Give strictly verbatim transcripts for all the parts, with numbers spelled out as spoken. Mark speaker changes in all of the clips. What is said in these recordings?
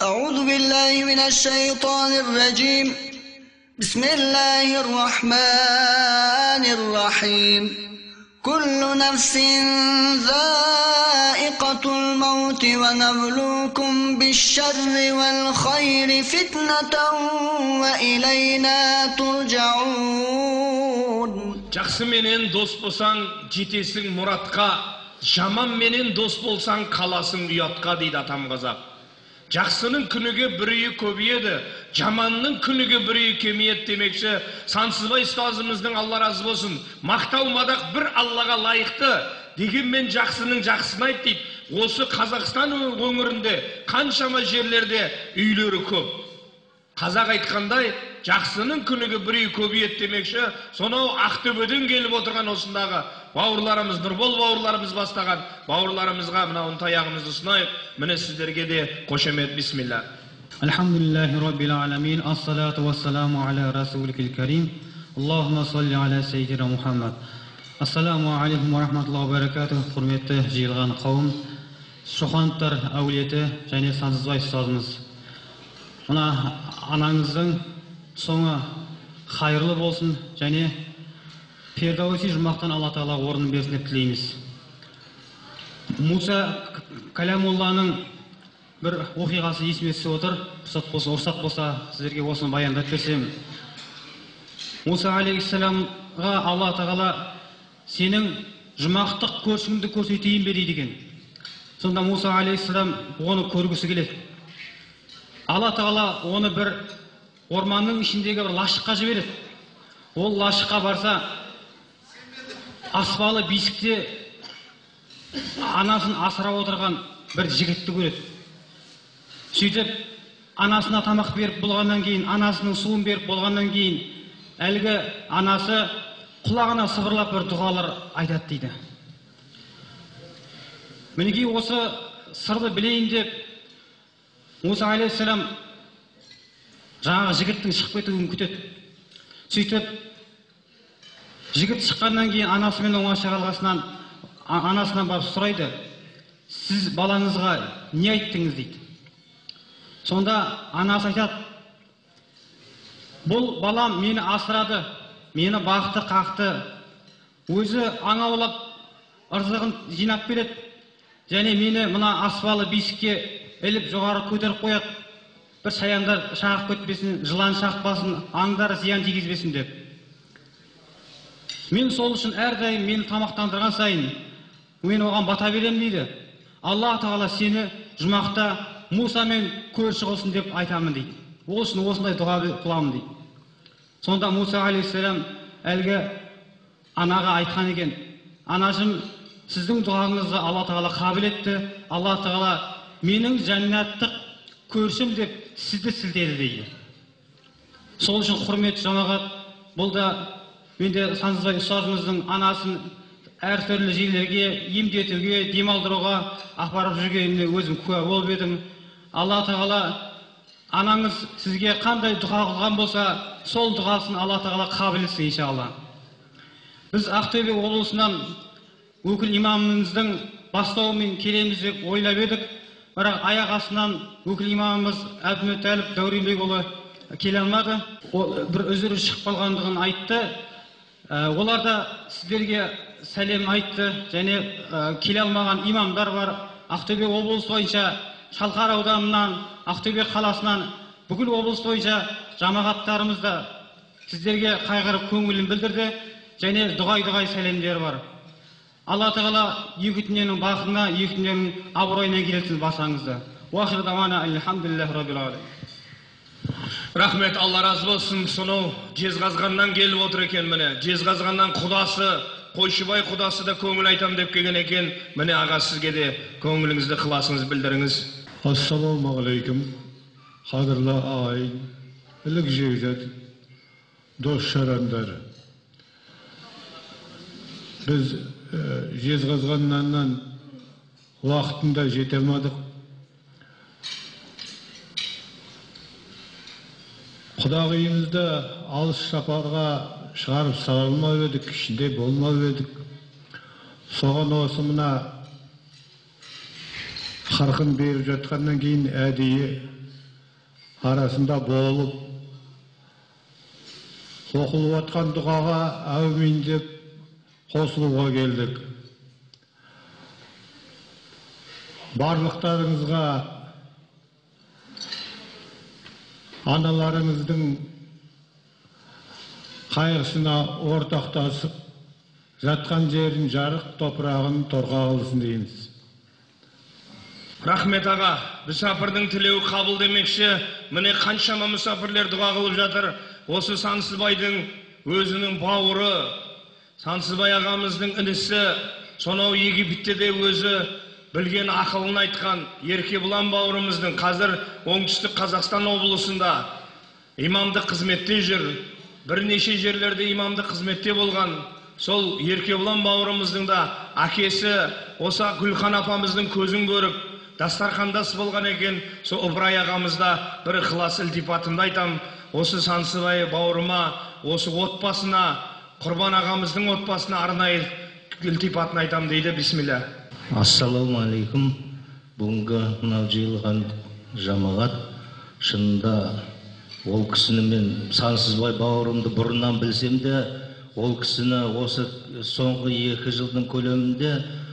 Speaker 1: أعوذ بالله من الشيطان الرجيم بسم الله الرحمن الرحيم كل نفس ذائقة الموت ونبلوكم بالشر والخير فتنة وإلينا ترجعون.
Speaker 2: Жақсы менен дос болсаң, жетесің мұратқа, жаман менен дос болсаң, қаласың ұятқа дейді атам қазақ. Жақсының күніге бірі көбейеді, жаманның күніге бірі кемейеді демекші. Сансызбай ұстазымыздың Алла разы болсын, мақтау мадақ бір Аллаға лайықты, дегенмен жақсының жақсысын айт дейді. Осы Қазақстан өңірінде қаншама жерлерде үйлері көп. Қазақ айтқандай, жақсының күніге бірі көбейеді демекші. Сонау Ақтөбеден келіп отырған осындағы бауырларымыз, Нұрбол бауырларымыз бастаған бауырларымызға мынауын таяғымызды ұсынайық. Міне сіздерге де қошемет. Бисмилlah.
Speaker 3: Алхамдулиллахи раббил аламин. Ассалату вассаламу аля расуликил карим. Аллахумма салли аля сейдина Мухаммад. Ассаламу алейкум ва рахматуллахи ва баракатух. Құрметті жиылған қауым, Шохановтар әулеті және Сансызбай ұстазымыз. Мына анаңыздың соңы хайырлы болсын және пердауси жұмақтан Алла Тағала орнын берсін деп тілейміз. Муса Калямулланың бір оқиғасы есіме түсіп отыр. Рұқсат болса, рұқсат болса сіздерге осыны баяндап берсем. Муса алейхиссаламға Алла Тағала сенің жұмақтық көршіңді көрсетейін бе дейді екен. Сонда Муса алейхиссалам оны көргісі келеді. Алла Тағала оны бір орманның ішіндегі бір лашыққа жібереді. Ол лашыққа барса, аспалы бесікте анасын асырап отырған бір жігітті көреді. Сөйтіп, анасына тамақ беріп болғаннан кейін, анасының суын беріп болғаннан кейін, әлгі анасы құлағына сыбырлап бір дұғалар айтады дейді. Мінекей осы сырды білейін деп, Муса алейхиссалам жаңағы жігіттің шығып кетуін күтеді. Сөйтіп, жігіт шыққаннан кейін анасымен оңаша қалғасынан анасынан барып сұрайды: сіз балаңызға не айттыңыз дейді. Сонда анасы айтады: бұл балам мені асырады, мені бақты қақты, өзі аң аулап ырзығын жинап береді, және мені мына аспалы бесікке іліп жоғары көтеріп қояды, бір шаяндар шағып кетпесін, жылан шақпасын, аңдар зиян тигізбесін деп. Мен сол үшін әрдайым мені тамақтандырған сайын мен оған бата берем дейді. Алла Тағала сені жұмақта Мусамен көрші қылсын деп айтамын дейді. Ол үшін осындай дұға қыламын дейді. Сонда Муса алейхиссалам әлгі анаға айтқан екен: анашым, сіздің дұғаңызды Алла Тағала қабыл етті. Алла Тағала менің жәннаттық көршім деп сізді сілтеді дейді. Сол үшін құрметті жамағат, бұл да менде Сансызбай ұстазымыздың анасын әртүрлі жерлерге емдетуге, демалдыруға апарып жүргеніне өзім куә болып едім. Алла Тағала анаңыз сізге қандай дұға қылған болса, сол дұғасын Алла Тағала қабыл етсін иншалла. Біз Ақтөбе облысынан өкіл имамымыздың бастауымен келеміз деп ойлап едік. Бірақ аяқ астынан өкіл имамымыз Әбдімүтәліп Дәуренбекұлы келе алмады. Бір үзірі шығып қалғандығын айтты. Олар да сіздерге сәлем айтты, және келе алмаған имамдар бар. Ақтөбе облысы бойынша, Шалқар ауданынан, Ақтөбе қаласынан, бүкіл облыс бойынша жамағаттарымыз да сіздерге қайғырып көңілін білдірді, және дұғай-дұғай сәлемдер бар. Алла Тағала екі дүниенің бақытына, екі дүниенің абыройына келсін басаңызды. Уахир давана алхамдулиллахи раббил аламин.
Speaker 2: Рахмет, Алла разы болсын. Сонау Жезқазғаннан келіп отыр екен міне. Жезқазғаннан құдасы, Қойшыбай құдасы да көңіл айтам деп келген екен. Міне аға, сізге де көңіліңізді қыласыңыз, білдіріңіз.
Speaker 4: Ассаламу алейкум. Қадірлі ағайын, ілік жегізет, дос шарандар. Біз Жезқазғаннан уақытында жете алмадық. Құдағиымызды алыс сапарға шығарып сала алмап едік, ішінде болмап едік. Соған осы мына қарқын беріп жатқаннан кейін әдейі арасында болып, оқылып атқан дұғаға әумин деп қосылуға келдік. Барлықтарыңызға аналарыңыздың қайғысына ортақтасып, жатқан жерін жарық, топырағын торға қылсын дейміз.
Speaker 2: Рахмет аға, мүсәпірдің тілеуі қабыл демекші, міне қаншама мүсәпірлер дұға қылып жатыр. Осы Сансызбайдың өзінің бауыры, Сансызбай ағамыздың інісі, сонау Египетте де өзі білген ақылын айтқан Еркебұлан бауырымыздың қазір оңтүстік Қазақстан облысында имамды қызметте жүр. Бірнеше жерлерде имамды қызметте болған. Сол Еркебұлан бауырымыздың да әкесі осы Гүлхан апамыздың көзін көріп, дастархандас болған екен. Сол Ыбырай ағамызда бір ықылас ілтипатымды айтам. Осы Сансызбай бауырыма, осы отбасына, Құрбан ағамыздың отбасына арнайы ілтипатын айтам дейді. Бисмилля.
Speaker 5: Ассаламу алейкум. Бүгінгі мынау жиылған жамағат, шынында ол кісіні мен Сансызбай бауырымды бұрыннан білсем де, ол кісіні осы соңғы екі жылдың көлемінде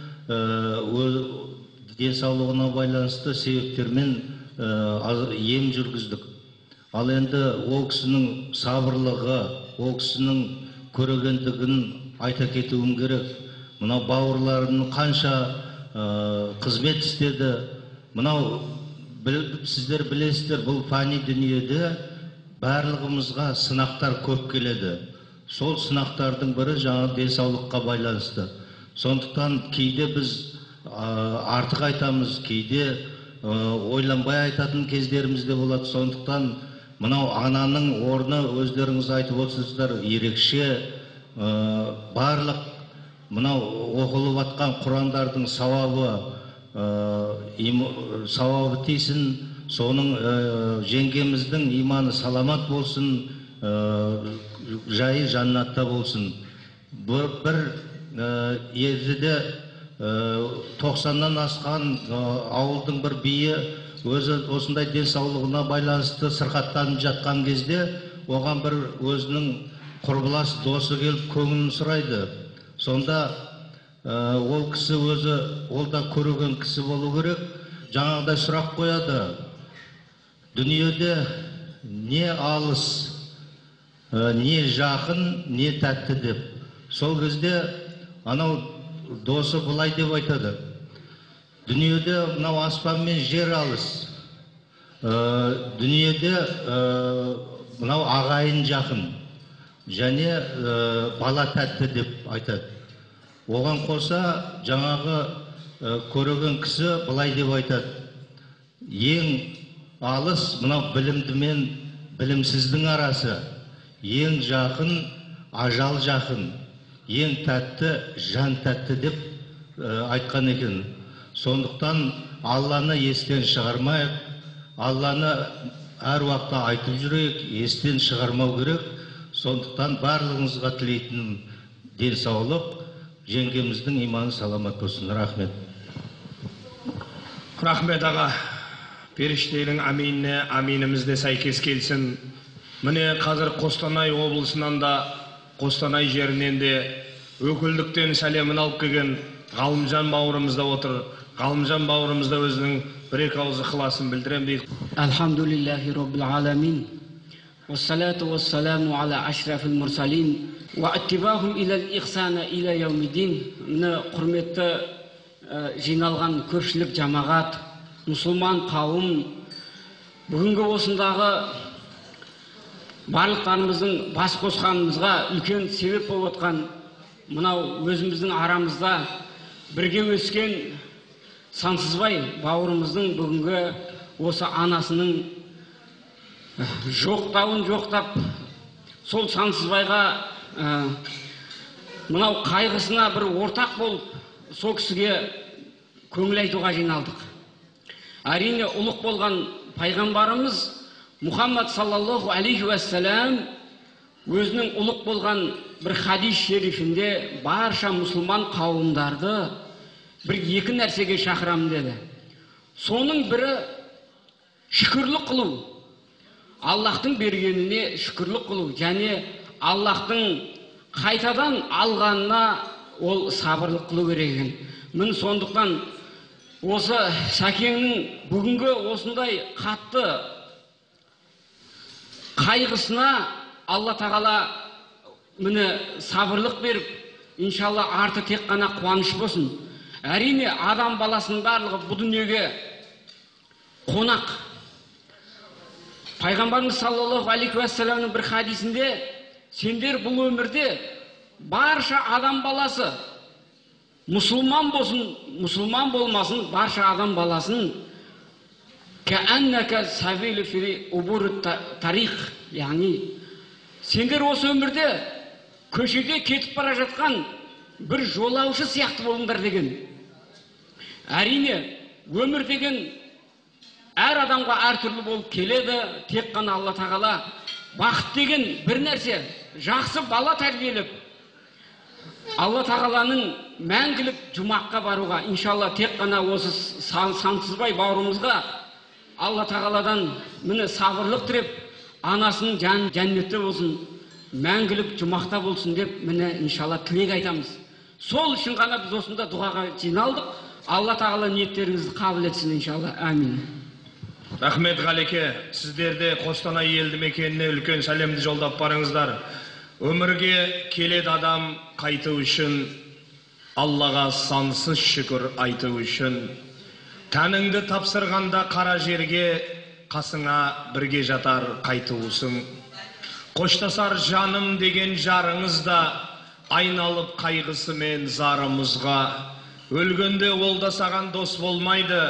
Speaker 5: денсаулығына байланысты себептермен ем жүргіздік. Ал енді ол кісінің сабырлығы, ол кісінің көрегендігін айта кетуім керек. Мынау бауырларының қанша қызмет істеді. Мынау сіздер білесіздер, бұл фани дүниеде барлығымызға сынақтар көп келеді. Сол сынақтардың бірі жаңа денсаулыққа байланысты. Сондықтан кейде біз артық айтамыз, кейде ойланбай айтатын кездерімізде болады. Сондықтан мынау ананың орны, өздеріңіз айтып отырсыздар, ерекше. Барлық мынау оқылып атқан Құрандардың сауабы сауабы тисін, соның жеңгеміздің иманы саламат болсын, жайы жаннатта болсын. Бір ертеде тоқсаннан асқан ауылдың бір биі өзі осындай денсаулығына байланысты сырқаттанып жатқан кезде оған бір өзінің құрбылас досы келіп көңілін сұрайды. Сонда ол кісі өзі, ол да көреген кісі болу керек, жаңағыдай сұрақ қояды. Дүниеде не алыс, не жақын, не тәтті деп. Сол кезде анау досы былай деп айтады. Дүниеде мынау аспан мен жер алыс. Дүниеде мынау ағайын жақын. Және бала тәтті деп айтады. Оған қоса жаңағы көреген кісі былай деп айтады. Ең алыс мынау білімді мен білімсіздің арасы. Ең жақын ажал жақын. Ең тәтті жан тәтті деп айтқан екен. Сондықтан Алланы естен шығармайық. Алланы әр уақытта айтып жүрейік, естен шығармау керек. Сондықтан барлығыңызға тілейтінім денсаулық, жеңгеміздің иманы саламат болсын. Рахмет.
Speaker 2: Рахмет аға. Періштенің аминіне аминімізде сәйкес келсін. Міне қазір Қостанай облысынан да, Қостанай жерінен де өкілдіктен сәлемін алып келген Ғалымжан бауырымызда отыр. Ғалымжан бауырымызда өзінің бір-екі ауыз ықыласын білдірем дейді.
Speaker 6: Алхамдулиллахи роббил аламин. Вассалату вассаламу аля ашрафил мурсалин. Ва аттибахум илал ихсана иля яумидин. Міне құрметті жиналған көпшілік жамағат, мұсылман қауым, бүгінгі осындағы барлықтарымыздың бас қосқанымызға үлкен себеп болып отқан мынау өзіміздің арамызда бірге өскен Сансызбай бауырымыздың бүгінгі осы анасының жоқтауын жоқтап, сол Сансызбайға мынау қайғысына бір ортақ болып, сол кісіге көңіл айтуға жиналдық. Әрине ұлық болған пайғамбарымыз Мұхаммад саллаллаху алейхи уассалам өзінің ұлық болған бір хадис шерифінде барша мұсылман қауымдарды бір екі нәрсеге шақырамын деді. Соның бірі шүкірлік қылу. Аллахтың бергеніне шүкірлік қылу және Аллахтың қайтадан алғанына ол сабырлық қылу керек екен. Мін сондықтан осы Сәкеңнің бүгінгі осындай қатты қайғысына Алла тағала міне сабырлық беріп, иншалла арты тек қана қуаныш болсын. Әрине адам баласының барлығы бұл дүниеге қонақ. Пайғамбарымыз саллаллаху алейхи уассаламның бір хадисінде, сендер бұл өмірде барша адам баласы, мұсылман болсын, мұсылман болмасын, барша адам баласын кәәннәкә сәбилі фили убуры тарих, яғни сендер осы өмірде көшеде кетіп бара жатқан бір жолаушы сияқты болыңдар деген. Әрине өмір деген әр адамға әртүрлі болып келеді, тек қана Алла тағала бақыт деген бір нәрсе, жақсы бала тәрбиелеп Алла тағаланың мәңгілік жұмаққа баруға, иншалла тек қана осы Сансызбай бауырымызға Алла тағаладан міне сабырлық тілеп, анасының жан жәннетте болсын, мәңгілік жұмақта болсын деп міне иншалла тілек айтамыз. Сол үшін ғана біз осында дұғаға жиналдық. Алла тағала ниеттеріңізді қабыл етсін иншалла. Амин.
Speaker 2: Рахмет Ғалеке, сіздерде Қостанай елді мекеніне үлкен сәлемді жолдап барыңыздар. Өмірге келеді адам қайту үшін, Аллаға сансыз шүкір айту үшін. Тәніңді тапсырғанда қара жерге, қасыңа бірге жатар қайтуысың. Қоштасар жаным деген жарыңызда, айналып қайғысы мен зарымызға. Өлгенде ол да саған дос болмайды,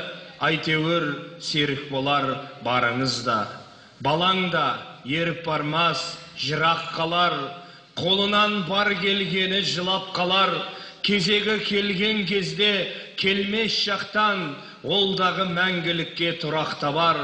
Speaker 2: айтеуір серік болар барыңызда. Балаң да еріп бармас, жырақ қалар, қолынан бар келгені жылап қалар. Кезегі келген кезде келмес шақтан, олдағы мәңгілікке тұрақта бар.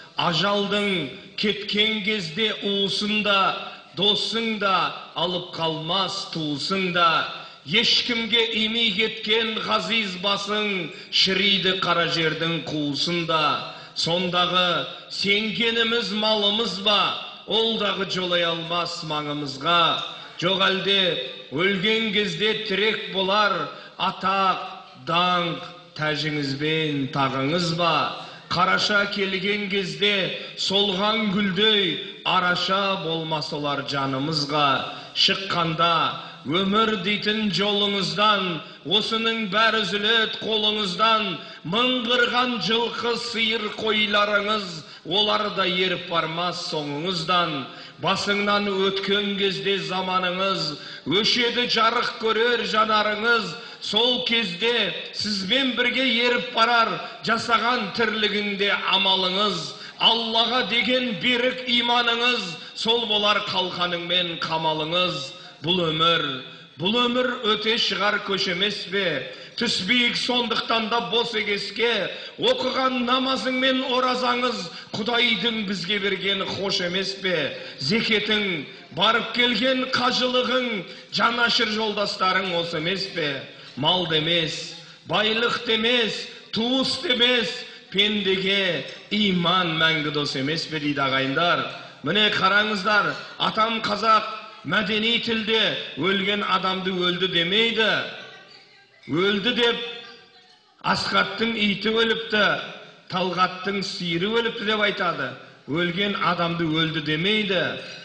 Speaker 2: Ажалдың кеткен кезде уысында, досың да алып қалмас туысың да. Ешкімге имей кеткен ғазиз басың, шірейді қара жердің қуысында. Сондағы сенгеніміз малымыз ба, олдағы жолай алмас маңымызға. Жоқ әлде өлген кезде тірек болар, атақ, даңқ, тәжіңізбен тағыңыз ба. Қараша келген кезде солған гүлдей, араша болмас олар жанымызға. Шыққанда өмір дейтін жолыңыздан, осының бәрі үзілет қолыңыздан. Мыңғырған жылқы сиыр қойларыңыз, олар да еріп бармас соңыңыздан. Басыңнан өткен кезде заманыңыз, өшеді жарық көрер жанарыңыз. Сол кезде сізбен бірге еріп барар, жасаған тірлігінде амалыңыз. Аллаға деген берік иманыңыз, сол болар қалқаныңмен қамалыңыз. Бұл өмір, бұл өмір өте шығар көш емес пе? Түспейік сондықтан да бос егеске. Оқыған намазың мен оразаңыз, Құдайдың бізге берген хош емес пе? Зекетің, барып келген қажылығың, жанашыр жолдастарың осы емес пе? Мал демес, байлық демес, туыс демес, пендеге иман мәңгі дос емес пе дейді ағайындар. Міне қараңыздар, атам қазақ мәдени тілде өлген адамды өлді демейді. Өлді деп Асқаттың иті өліпті, Талғаттың сиыры өліпті деп айтады. Өлген адамды өлді демейді.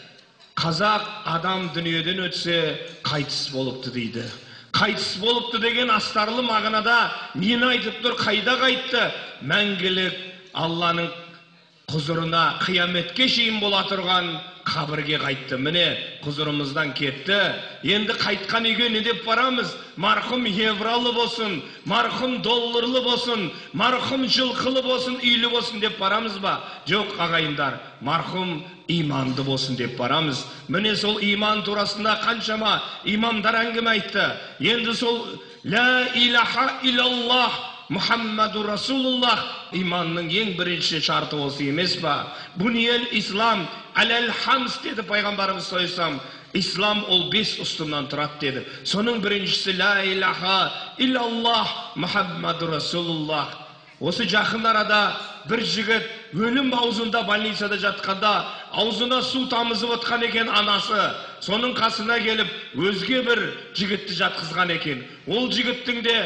Speaker 2: Қазақ адам дүниеден өтсе қайтыс болыпты дейді. Қайтыс болыпты деген астарлы мағынада нені айтып тұр, қайда қайтты? Мәңгілік Алланың құзырына қияметке шейін бола тұрған қабірге қайтты. Міне құзырымыздан кетті. Енді қайтқан үйге не деп барамыз? Марқұм евралы болсын, марқұм долларлы болсын, марқұм жылқылы болсын, үйлі болсын деп барамыз ба? Жоқ ағайындар, марқұм иманды болсын деп барамыз. Міне сол иман турасында қаншама имамдар әңгіме айтты. Енді сол ла илаха илаллах Мұхаммаду Расулуллах иманның ең бірінші шарты осы емес па? Бұниел ислам әләл хамс деді пайғамбарымыз саллаллаху. Ислам ол бес ұстыннан тұрады деді. Соның біріншісі ла илаха илаллах Мұхаммаду Расулуллах. Осы жақын арада бір жігіт өлім аузында больницада жатқанда аузына су тамызып отқан екен анасы. Соның қасына келіп, өзге бір жігітті жатқызған екен. Ол жігіттің де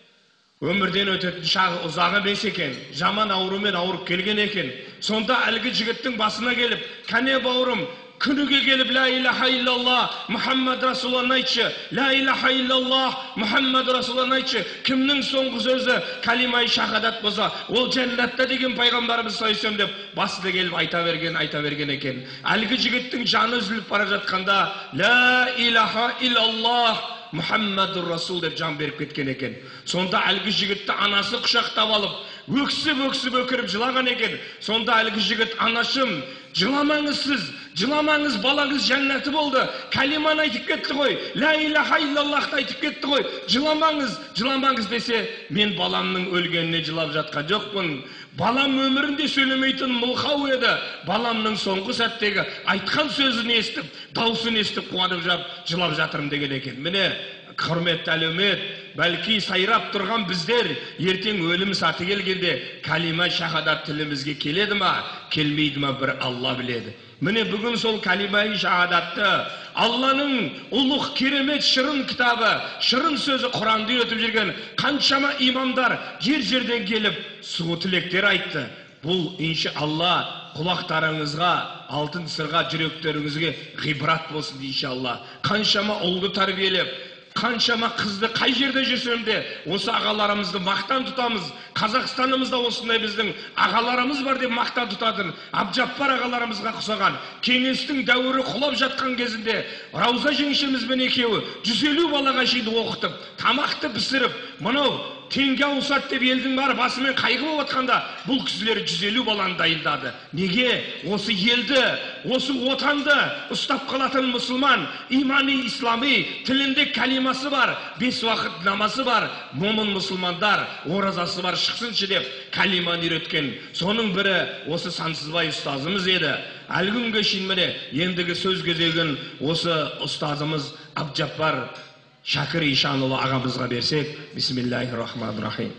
Speaker 2: өмірден өтетін шағы ұзағы бес екен. Жаман аурумен ауырып келген екен. Сонда әлгі жігіттің басына келіп, кәне бауырым, күніге келіп, ла илаха иллаллах, Мұхаммад Расулалланы айтшы, ла илаха иллаллах, Мұхаммад Расулалланы айтшы. Кімнің соңғы сөзі калимай шахадат болса, ол жәннатта деген пайғамбарымыз саллаллаху деп басына келіп айта берген, айта берген екен. Әлгі жігіттің жаны үзіліп бара жатқанда, ла илаха иллаллах, Мұхаммадур Расул деп жан беріп кеткен екен. Сонда әлгі жігітті анасы құшақтап алып, өксіп-өксіп өкіріп жылаған екен. Сонда әлгі жігіт, анашым, жыламаңыз сіз, жыламаңыз, балаңыз жәннаты болды. Калиманы айтып кетті ғой, ла илаха иллаллахты айтып кетті ғой. Жыламаңыз, жыламаңыз десе, мен баламның өлгеніне жылап жатқан жоқпын. Балам өмірінде сөйлемейтін мылқау еді. Баламның соңғы сәттегі айтқан сөзін естіп, даусын естіп қуанып жап, жылап жатырмын деген екен. Міне, құрметті әлеумет, бәлки сайрап тұрған біздер ертең өлім саты келгенде калима шахадат тілімізге келеді ма, келмейді ма, бір Алла біледі. Міне бүгін сол калимаи шахадатты Алланың ұлық керемет шырын кітабы, шырын сөзі Құранды өтіп жүрген қаншама имамдар жер-жерден келіп сұлу тілектер айтты. Бұл иншалла құлақтарыңызға, алтын сырға, жүректеріңізге ғибрат болсын иншалла. Қаншама ұлды тәрбиелеп, қаншама қызды қай жерде жүрсем де осы ағаларымызды мақтан тұтамыз. Қазақстанымызда осындай біздің ағаларымыз бар деп мақтан тұтатын Абджаппар ағаларымызға құсаған. Кеңестің дәуірі құлап жатқан кезінде Рауза жеңшемізбен екеуі жүз елу балаға шейін оқытып, тамақты пісіріп, мынау теңге ауысады деп елдің бары басымен қайғы болып отқанда бұл кісілер жүз елу баланы дайындады. Неге? Осы елді, осы отанды ұстап қалатын мұсылман, имани, ислами, тілінде калимасы бар, бес уақыт намазы бар, момын мұсылмандар, оразасы бар шықсыншы деп калиманы үйреткен. Соның бірі осы Сансызбай ұстазымыз еді. Әлі күнге шейін міне ендігі сөз кезегін осы ұстазымыз Абджаппар Шакир Ишанұлы ағамызға берсек. Бисмиллахир-рахманир-рахим.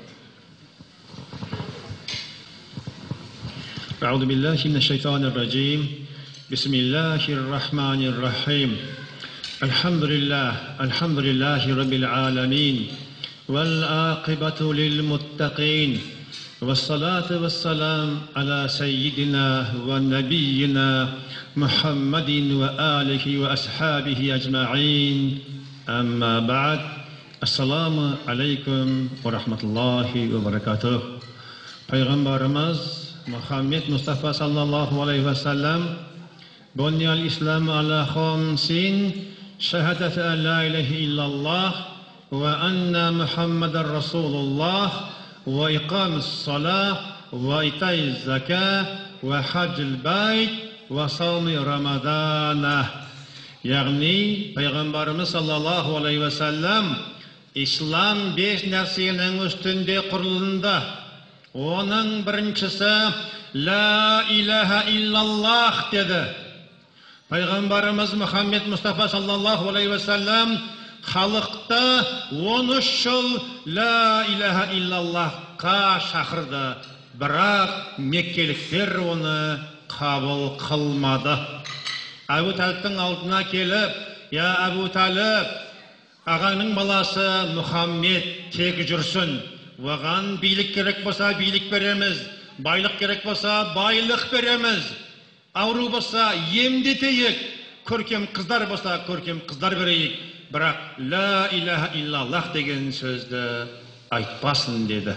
Speaker 4: أعوذ بالله من الشيطان الرجيم بسم الله الرحمن الرحيم الحمد لله الحمد لله رب العالمين والعاقبة للمتقين والصلاة والسلام على سيدنا ونبينا محمد وآله وأصحابه أجمعين أما بعد السلام عليكم ورحمة الله وبركاته. Peygamberimiz Muhammed Mustafa sallallahu aleyhi ve sellem Bunyal İslam ala khamsin şehadete en la ilahe illallah ve enne Muhammeden Resulullah ve ikamis salah ve itayiz zeka ve haccil bayt ve savmi ramadana. Yani Peygamberimiz sallallahu aleyhi ve sellem İslam beş nesinin üstünde kurulunda. Onun birincisi La ilahe illallah dedi. Peygamberimiz Muhammed Mustafa sallallahu aleyhi ve sellem halkta on üç yıl La ilahe illallah'a şakırdı. Bırak Mekkelikler onu kabul kılmadı. Ebu Talib'in altına gelip, ya Ebu Talib, ağanın balası Muhammed tek жүрсін. Oğan bilik gerek bolsa bilik beremiz, baylık gerek bolsa baylık beremiz. Avru bolsa emdeteyik, körkem kızlar bolsa körkem kızlar bereyik. Birak la ilahe illallah degen sözdü aytpasın dedi.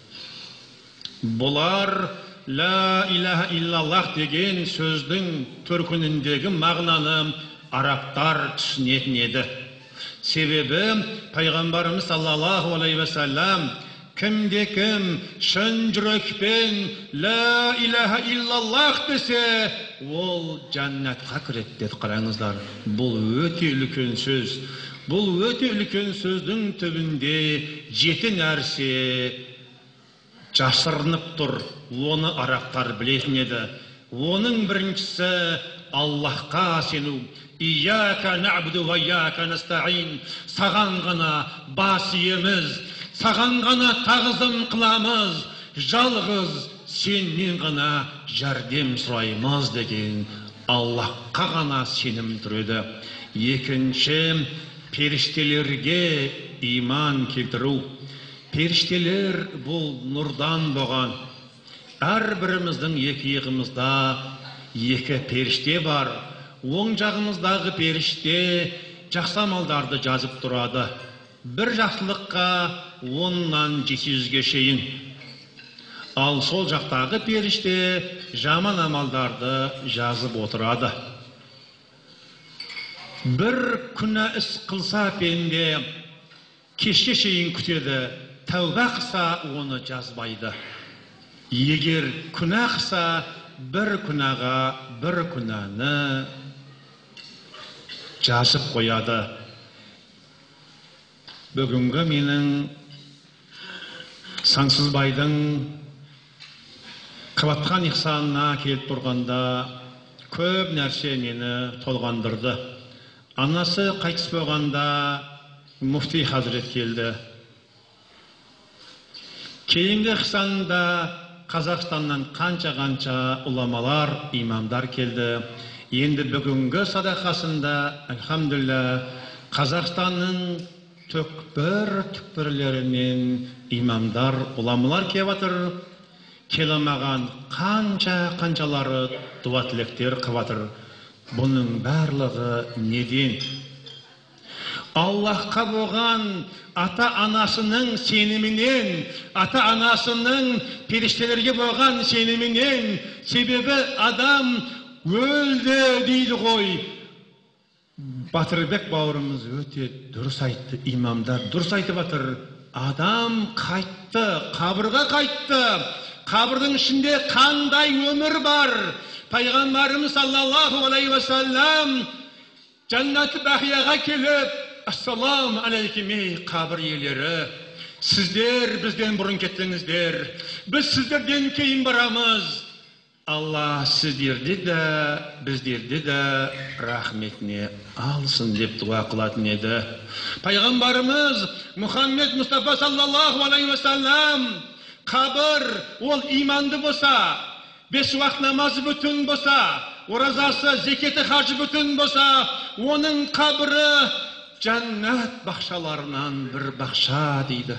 Speaker 4: Bular la ilahe illallah degen sözdün türkünündeki mağnanı Araplar düşünетін edi. Sebebi Peygamberimiz sallallahu aleyhi ve sellem kimde kim şın yürekpen la ilahe illallah dese ol cennetқа kirет dedi. Qarаңызlar, бұл өте үлкен сөз. Бұл өте үлкен сөздің түбінде жеті нәрсе жасырынып тұр. Оны арақтар білетін еді. Оның біріншісі Аллахқа сену. İyyâke na'budu ve iyyâke nesta'in. Sаған ғана бас иеміз, саған ғана тағзым қыламыз, жалғыз сенен ғана жәрдем сұраймыз деген Аллахқа ғана сенім түреді. Екінші, періштелерге иман келтіру. Періштелер бұл нұрдан болған. Әр біріміздің екі иығымызда екі періште бар. Оң жағымыздағы періште жақсы амалдарды жазып тұрады. Бір жақсылыққа оннан жеті жүзге шейін. Ал сол жақтағы періште жаман амалдарды жазып отырады. Бір күнә іс қылса пенде кешке шейін күтеді, тәуба қылса оны жазбайды. Егер күнә қылса бір күнәға бір күнәні жазып қояды. Бүгінгі менің Сансызбайдың қабатқан ихсанына келіп тұрғанда көп нәрсе мені толғандырды. Анасы қайтыс болғанда муфти хазірет келді. Кейінгі ихсанында Қазақстаннан қанша-қанша уламалар, имамдар келді. Енді бүгінгі садақасында, әлхамдулилля, Қазақстанның түкпір-түкпірлерінен имамдар, уламалар кеватыр. Келемаған қанша-қаншалары дуа тілектер қыватыр. Бұның барлығы неден? Аллахқа болған ата-анасының сенімінен, ата-анасының періштелерге болған сенімінен, себебі адам өлді дейді ғой. Батырбек бауырымыз өте дұрыс айтты, имамдар дұрыс айтып жатыр. Адам қайтты, қабырға қайтты. Қабырдың ішінде қандай өмір бар? Пайғамбарымыз саллаллаху алейхи ва саллям Жәннат бақияға келіп, ассалам алейкум ей қабір иелері, сіздер бізден бұрын кеттіңіздер, біз сіздерден кейін барамыз. Алла сіздерді де, біздерді де рахметіне алсын деп дуа қылатын еді. Пайғамбарымыз Мұхаммед Мұстафа саллаллаху алейхи ва саллям қабір ол иманды болса, бес уақыт намазы бүтін болса, оразасы, зекеті, хажы бүтін болса, оның қабірі жәннат бақшаларынан бір бақша дейді.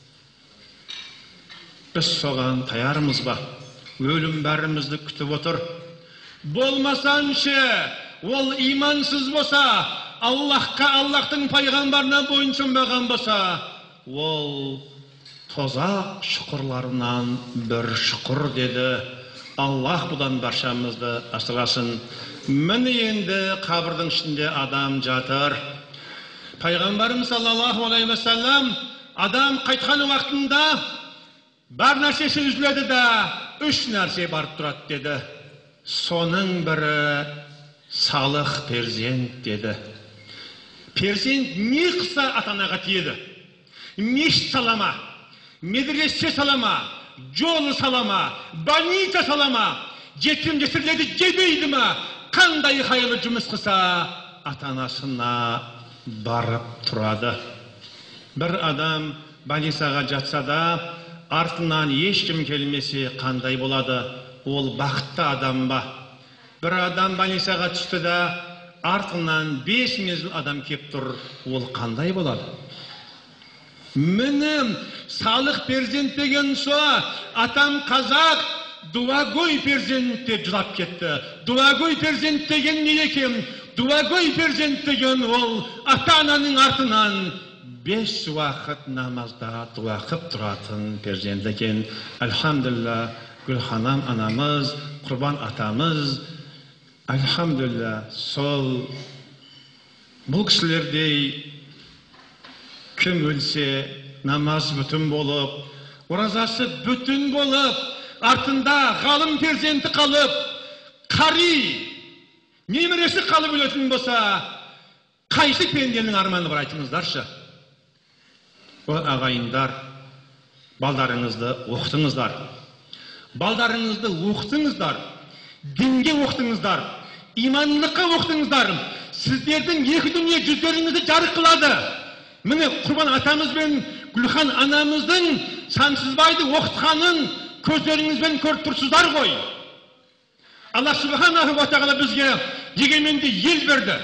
Speaker 4: Біз соған таярмыз ба? Өлім бәрімізді күтіп отыр. Болмасаншы, ол имансыз болса, Аллахқа, Аллахтың пайғамбарына бойынсынбаған болса, ол тозақ шұқырларынан бір шұқыр деді. Аллах бұдан баршамызды асырасын. Міне енді қабірдің ішінде адам жатыр. Пайғамбарымыз саллаллаху алейхи ва саллям адам қайтқан уақытында бар нәрсесі үзіледі да үш нәрсе барып тұрады деді. Соның бірі салых перзент деді. Перзент не қылса ата-анаға тиеді. Мешіт салама, медресе салама, жолы салама, больница салама, жетім жесірлерді жебейді ма, қандай қайлы жұмыс қылса ата-анасына барып тұрады. Бір адам больницаға жатса да артынан ешкім келмесе қандай болады? Ол бақытты адам ба? Бір адам больницаға түсті да артынан бес мезгіл адам кеп тұр, ол қандай болады? Міне салых перзент деген со, атам қазақ дуагой перзент деп жылап кетті. Дуагой перзент деген не екен? Дуагой перзент деген ол ата-ананың артынан бес уақыт намазда дуа қылып тұратын перзент екен. Альхамдулилля, Гүлханам анамыз, Құрбан атамыз, альхамдулилля, сол бұл кісілердей кім өлсе, намаз бүтін болып, оразасы бүтін болып, артында ғалым перзенті қалып, қари, немересі қалып өлетін болса, қайсы пенденің арманы бар айтыңыздаршы? О ағайындар, балдарыңызды оқытыңыздар. Балдарыңызды оқытыңыздар. Дінге оқытыңыздар. Имандылыққа оқытыңыздар. Сіздердің екі дүние жүздеріңізді жарық қылады. Міне Құрбан атамыз бен Гүлхан анамыздың Сансызбайды оқытқанын көздеріңізбен көріп тұрсыздар ғой. Allah Subhanahu wa Ta'ala bizge egemenді ел берді.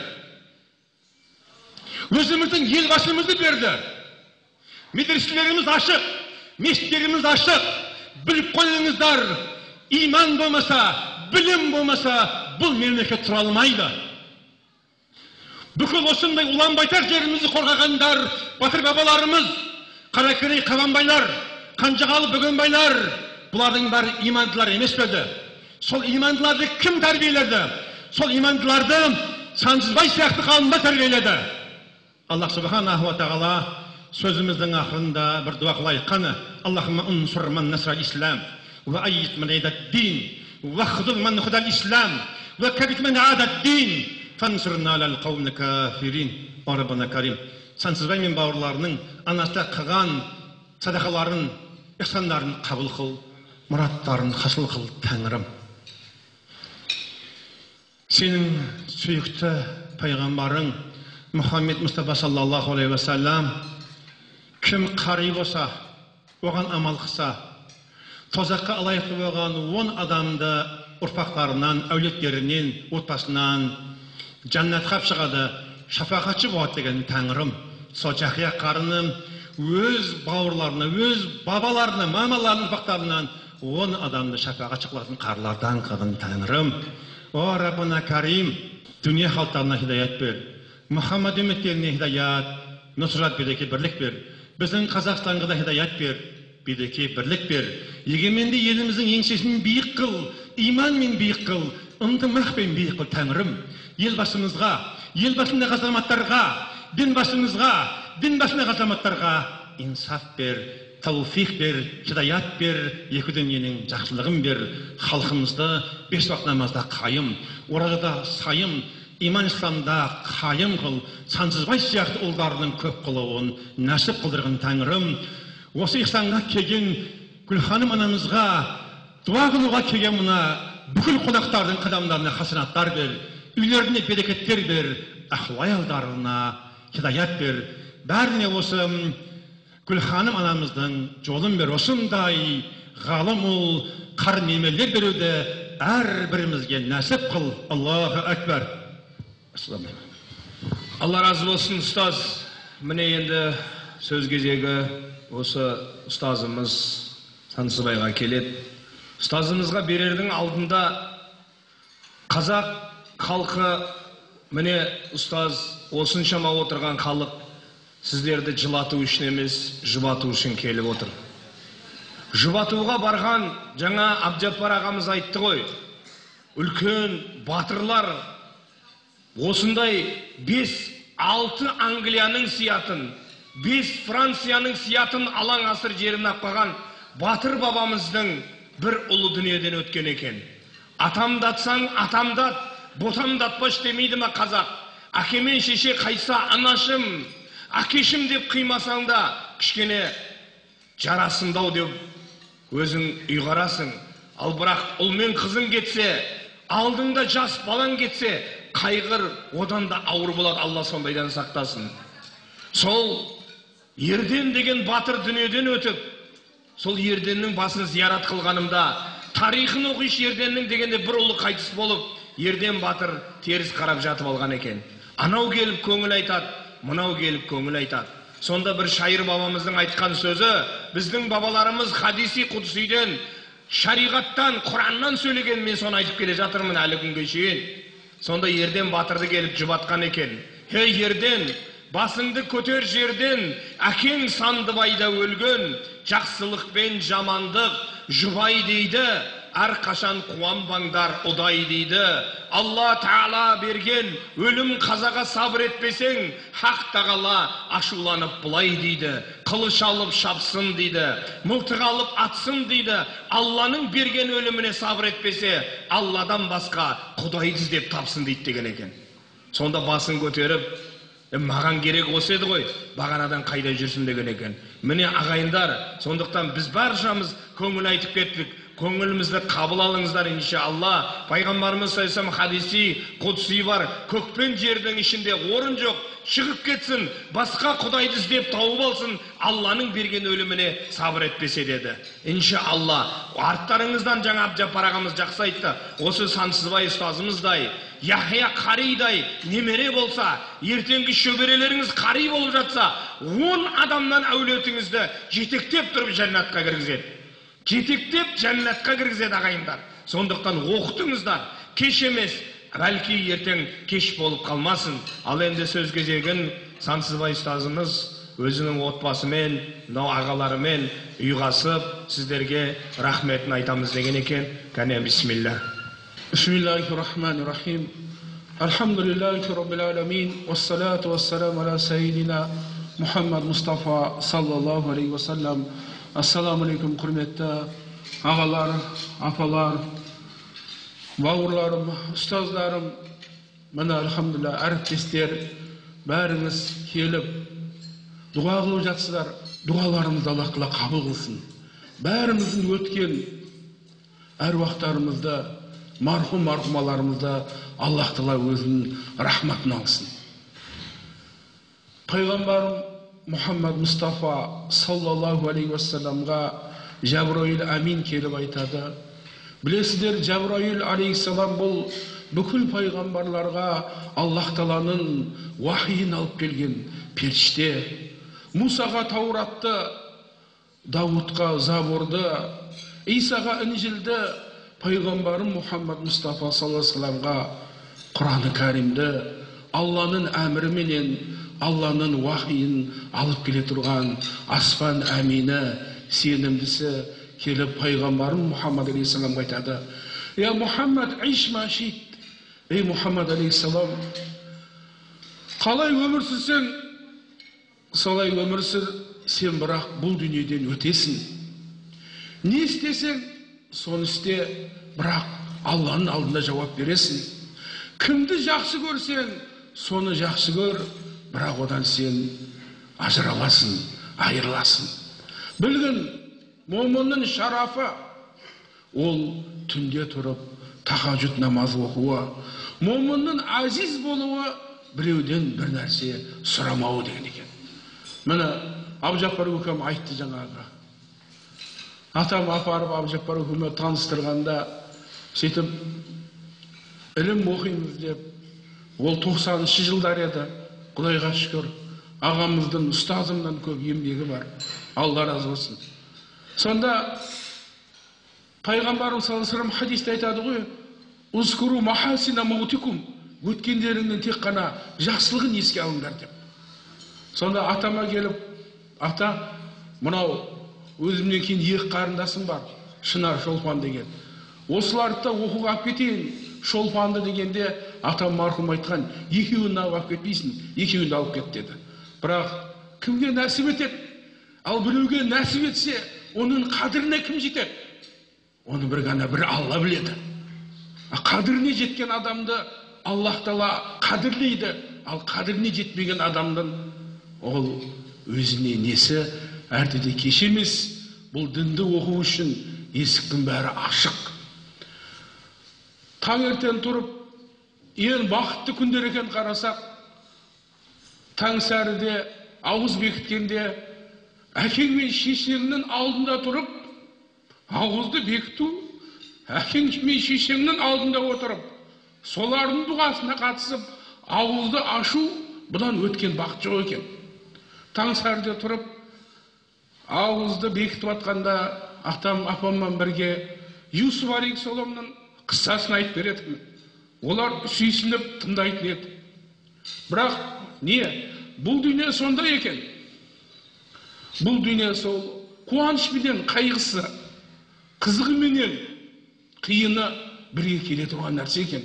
Speaker 4: Өзіміздің ел басымызды берді. Медреселерimiz ашық, мешіттерimiz ашық. Біліп қойыңыздар, иман болмаса, білім болмаса, бұл мемлекет тұра алмайды. Бүкіл осындай ұлан байтақ жерімізді қорғағандар, батыр бабаларымыз, Қаракерей Қабанбайлар, Қанжығалы Бөгенбайлар, бұлардың бәрі имандылар емес педі. Сол имандыларды кім тәрбиеледі? Сол имандыларды Сансызбай сияқты қауымда тәрбиеледі. Аллах Субханаху ва Тағала сөзіміздің ақырында бір дуа қылайық қаны. Аллахумма унсур ман насрал ислам, ва айит ман айдат дин, ва худул ман худал ислам, ва кабит ман адат дин, фансурна алал қауымны кафирин. О Раббана Карим, Сансызбай мен бауырларының анасында қылған садақаларын, ихсандарын қабыл қыл, мұраттарын хасыл қыл, Тәңірім. Сенің сүйікті пайғамбарың Мұхаммед Мұстафа саллаллаху алейхи ва саллам кім қари болса, оған амал қылса, тозаққа лайықты болған он адамды ұрпақтарынан, әулеттерінен, отбасынан жәннатқа шығады, шафағатшы болады деген Тәңірім. Сол Жақия қарыным өз бауырларына, өз бабаларына, мамаларының ұрпақтарынан он адамды шафағатшы қылатын қарлардан қылған Тәңірім. О Раббана Карим, дүние халықтарына хидаят бер. Мұхаммад үмметтеріне хидаят, нұсрат береке бірлік бер. Біздің Қазақстанға да хидаят бер, береке бірлік бер. Егеменді еліміздің еңсесін биік қыл, иманмен биік қыл, ынтымақпен биік қыл, Тәңірім. Елбасымызға, елбасындағы азаматтарға, дінбасымызға, дінбасындағы азаматтарға инсаф бер, тауфиқ бер, хидаят бер, екі дүниенің жақсылығын бер. Халқымызды бес уақыт намазда қайым, оразада сайым, иман исламда қайым қыл. Сансызбай сияқты ұлдарының көп қылуын нәсіп қылдырған Тәңірім. Осы ихсанға келген Гүлханым анамызға, дуа қылуға келген мына бүкіл қонақтардың қадамдарына хасанаттар бер, үйлеріне берекеттер бер, ахуалдарына хидаят бер. Бәріне осы Гүлханым анамыздың жолын бер. Осындай ғалым ұл, қар немелер беруді әр бірімізге нәсіп қыл. Аллаху әкбар.
Speaker 2: Алла разы болсын, ұстаз. Міне енді сөз кезегі осы ұстазымыз Сансызбайға келеді. Ұстазымызға берердің алдында қазақ халқы, міне ұстаз, осыншама отырған халық сіздерді жылату үшін емес, жұбату үшін келіп отыр. Жұбатуға барған жаңа Абджаппар ағамыз айтты ғой, үлкен батырлар осындай бес алты Англияның сиятын, бес Францияның сиятын алаң асыр жерін ақпаған батыр бабамыздың бір ұлы дүниеден өткен екен. Атамдатсаң атамдат, ботамдатпаш демейді ма қазақ? Әкемен шеше қайса анашым, әкешім деп қимасаң да кішкене жарасындау деп өзің ұйғарасың. Ал бірақ ұл мен қызың кетсе, алдыңда жас балаң кетсе, қайғыр одан да ауыр болады. Алла сондайдан сақтасын. Сол Ерден деген батыр дүниеден өтіп, сол Ерденнің басын зиярат қылғанымда, тарихын оқиш Ерденнің дегенде бір ұлы қайтыс болып, Ерден батыр теріс қарап жатып алған екен. Анау келіп көңіл айтады, мынау келіп көңіл айтады. Сонда бір шайыр бабамыздың айтқан сөзі, біздің бабаларымыз хадиси құдсиден, шариғаттан, Құраннан сөйлеген, мен соны айтып келе жатырмын әлі күнге шейін. Сонда Ерден батырды келіп жұбатқан екен. Хей Ерден, басыңды көтер жерден, әкең Сандыбайда өлген, жақсылық пен жамандық жұбай дейді, әрқашан қуанбаңдар ұдай дейді. Алла Тағала берген өлім қазаға сабыр етпесең, Хақ Тағала ашуланып бұлай дейді. Қылыш алып шапсын дейді, мылтық алып атсын дейді. Алланың берген өліміне сабыр етпесе, Алладан басқа Құдайды іздеп тапсын дейді деген екен. Сонда басын көтеріп, маған керек осы еді ғой, бағанадан қайда жүрсін деген екен. Міне ағайындар, сондықтан біз баршамыз көңіл айтып кеттік. көңілімізді қабыл алыңыздар иншалла. Пайғамбарымыз саллаллаху алейхи хадиси құдси бар, көк пен жердің ішінде орын жоқ, шығып кетсін, басқа құдайды іздеп тауып алсын, Алланың берген өліміне сабыр етпесе деді. Иншалла. Арттарыңыздан жаңа Абжаппар ағамыз жақсы айтты. Осы Сансызбай ұстазымыздай, Яхия қаридай немере болса, ертеңгі шөберелеріңіз қари болып жатса, он адамнан әулетіңізді жетектеп тұрып жәннатқа кіргізеді. Жетектеп жәннатқа кіргізеді ағайындар. Сондықтан оқытыңыздар. Кеш емес, бәлки ертең кеш болып қалмасын. Ал енді сөз кезегін Сансызбай ұстазымыз өзінің отбасымен, мынау ағаларымен ұйғасып, сіздерге рахметін айтамыз деген екен. Кәне бисмилля.
Speaker 7: Бисмиллахир-рахманир-рахим. Алхамдулиллахи раббил аламин. Вассалату вассаламу аля сайидина Мухаммад Мустафа саллаллаху алейхи ва саллям. Ассаламу алейкум, құрметті ағалар, апалар, бауырларым, ұстаздарым, мына алхамдулилля әріптестер, бәріңіз келіп дұға қылып жатсыздар. Дұғаларымызды Аллах тағала қабыл қылсын. Бәріміздің өткен әруақтарымызды, мархум мархумаларымызды Аллах тағала өзінің рахматын алсын. Пайғамбарым Мұхаммад Мұстафа саллаллаху алейхи вассаламға Жабраил амин келіп айтады. Білесіздер, Жабраил алейхиссалам бұл бүкіл пайғамбарларға Аллах тағаланың уахиін алып келген періште. Мусаға Тауратты, Дауудқа Забурды, Исаға Инжилді, пайғамбарым Мұхаммад Мұстафа саллаллаху алейхи вассаламға Құран-ы Кәрімді Алланың әміріменен, Алланың уахиін алып келе тұрған аспан әмині, сенімдісі келіп пайғамбарым Мұхаммад алейхиссаламға айтады. Я Мұхаммад иш ма шит. Ей Мұхаммад алейхиссалам, қалай өмір сүрсең, солай өмір сүр, сен бірақ бұл дүниеден өтесің. Не істесең, соны істе, бірақ Алланың алдында жауап бересің. Кімді жақсы көрсең, соны жақсы көр, бірақ одан сен ажыраласың, айырыласың. Білгін, момынның шарафы ол түнде тұрып тахаджуд намаз оқуы, момынның азиз болуы біреуден бір нәрсе сұрамауы деген екен. Міне Абжаппар көкем айтты жаңағы. Атам апарып Абжаппар көкеме таныстырғанда, сөйтіп ілім оқимыз деп, ол тоқсаныншы жылдар еді. Құдайға шүкір, ағамыздың, ұстазымнан көп еңбегі бар. Алла разы болсын. Сонда пайғамбарым саллаллаху алейхи ва саллям хадисте айтады ғой: "Узкуру махасина маутикум", өткендеріңнің тек қана жақсылығын еске алыңдар деп. Сонда атама келіп, ата, мынау өзімнен кейін екі қарындасым бар, Шынар, Шолпан деген. Осыларды оқуға алып кетейін, Шолпанды дегенде атам марқұм айтқан, екеуін алып кетпейсің, екеуін алып кет деді. Бірақ кімге нәсіп етеді? Ал біреуге нәсіп етсе, оның қадіріне кім жетеді? Оны бір ғана бір Алла біледі. Қадіріне жеткен адамды Аллах тағала қадірлейді, ал қадіріне жетпеген адамның ол өзіне несі әртеде кеш емес. Бұл дінді оқу үшін есіктің бәрі ашық. Таңертең тұрып, ең бақытты күндер екен қарасақ, таң сәріде ауыз бекіткенде әкең мен шешеңнің алдында тұрып, ауызды бекіту, әкең мен шешеңнің алдында отырып, солардың дұғасына қатысып, ауызды ашу, бұдан өткен бақыт жоқ екен. Таң сәріде тұрып, ауызды бекітіп атқанда, атам апаммен бірге Юсуф алейхиссаламның қыссасын айтып беретін. Олар сүйсініп тыңдайтын еді. Бірақ не? Бұл дүние сондай екен. Бұл дүние сол қуанышпенен қайғысы, қызығыменен қиыны бірге келе тұрған нәрсе екен.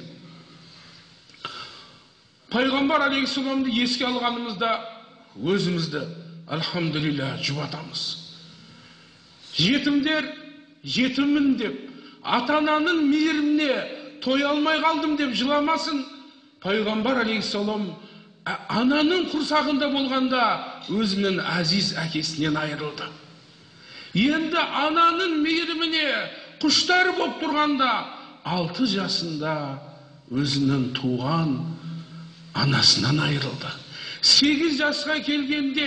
Speaker 7: Пайғамбар алейхиссаламды еске алғанымызда өзімізді альхамдулилля жұбатамыз. Жетімдер жетіммін деп, ата-ананың мейіріміне той алмай қалдым деп жыламасын. Пайғамбар алейхиссалам ананың құрсағында болғанда өзінің әзиз әкесінен айырылды. Енді ананың мейіріміне, құштар болып тұрғанда алты жасында өзінің туған анасынан айырылды. Сегіз жасқа келгенде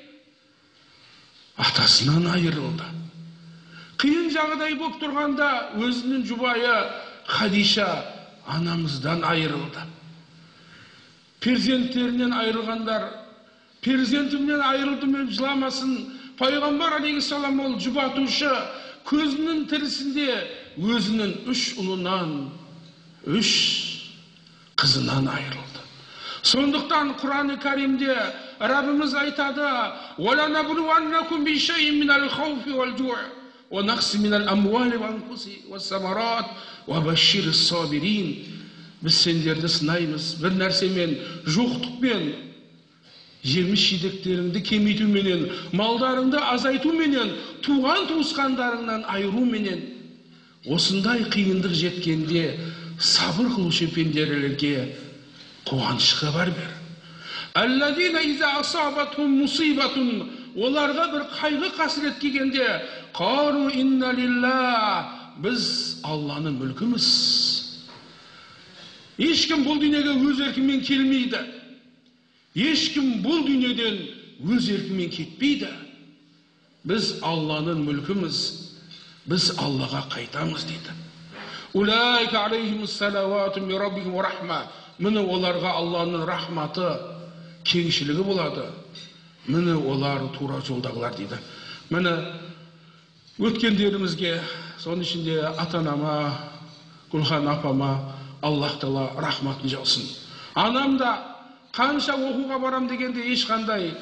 Speaker 7: атасынан айырылды. Қиын жағдай болып тұрғанда өзінің жұбайы Хадиша анамыздан айырылды. Перзенттерінен айырылғандар, перзентімнен айырылдым деп жыламасын. Пайғамбар алейхиссалам ол жұбатушы, көзінің тірісінде өзінің үш ұлынан, үш қызынан айырылды. Сондықтан Құран-ы Кәрімде Раббымыз айтады: "Валанаблуаннакум бишайин минал хауфи вал жуъ, ва нақси минал амвали вал анфуси вас самарат, ва башширис сабирин." Біз сендерді сынаймыз бір нәрсемен, жоқтықпен, жеміс жидектеріңді кемейтуменен, малдарыңды азайтуменен, туған туысқандарыңнан айыруменен. Осындай қиындық жеткенде сабыр қылушы пенделерге қуаныш хабар бер. Алладина иза асабатхум мусибатун, оларға бір қайғы қасірет келгенде, қару инна лилла, біз Алланың мүлкіміз. Ешкім бұл дүниеге өз еркімен келмейді. Ешкім бұл дүниеден өз еркімен кетпейді. Біз Алланың мүлкіміз. Біз Аллаға қайтамыз дейді. Улайка алейхимус салавату мин раббихим ва рахма. Міне оларға Алланың рахматы, кеңшілігі болады. Міне олар тура жолдағылар дейді. Міне өткендерімізге, соның ішінде ата-анама, Гүлхан апама Аллах Тағала рахматын жаусын. Анам да қанша оқуға барам дегенде ешқандай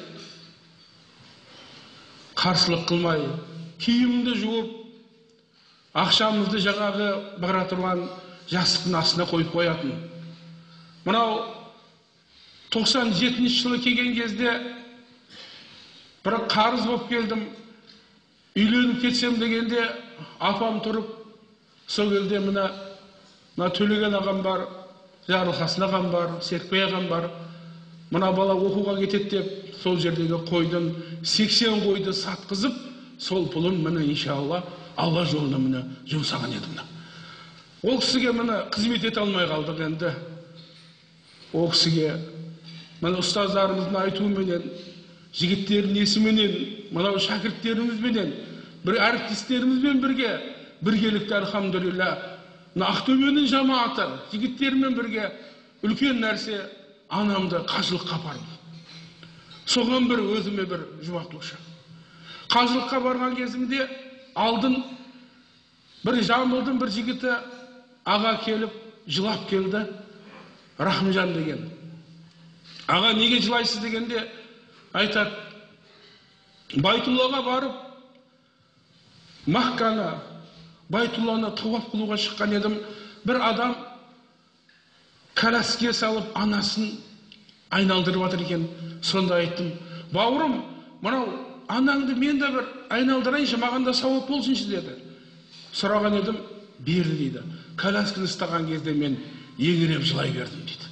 Speaker 7: қарсылық қылмай, киімімді жуып, ақшамызды жаңағы бара тұрған жастықтың астына қойып қоятын. Мынау тоқсан жетінші жылы келген кезде бір қарыз болып келдім. Үйленіп кетсем дегенде апам тұрып, сол кезде мына Мына Төлеген ағам бар, Жарылқасын ағам бар, Серікбай ағам бар. Мына бала оқуға кетеді деп, сол жердегі қойдың сексен қойды сатқызып, сол пұлын міне иншалла Алла жолына міне жұмсаған едім. Ол кісіге міне қызмет ете алмай қалдық енді. Ол кісіге міне ұстаздарымыздың айтуыменен, жігіттердің есіменен, мынау шәкірттерімізбенен, бір әріптестерімізбен бірге, біргелікті альхамдулилля. Ақтөбенің жамааты, жігіттерімен бірге үлкен нәрсе, анамды қажылыққа бардым. Соған бір өзіме бір жұбатушы. Қажылыққа барған кезімде алдын бір Жамбылдың бір жігіті аға келіп, жылап келді. Рахымжан деген. Аға неге жылайсыз дегенде айтады: Байтуллаға барып, Маққаны, Байтулланы тауап қылуға шыққан едім. Бір адам кәләске салып анасын айналдырып жатыр екен. Сонда айттым: бауырым, мынау анаңды мен де бір айналдырайыншы, маған да сауап болсыншы деді. Сұраған едім, берді дейді. Кәләскені ұстаған кезде мен еңіреп жылай бердім дейді.